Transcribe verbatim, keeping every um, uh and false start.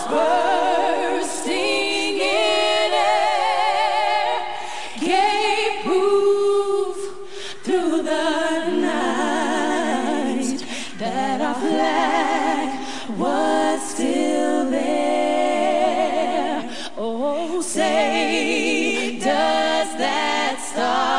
bursting in air gave proof through the night that our flag was still there. Oh, say, does that star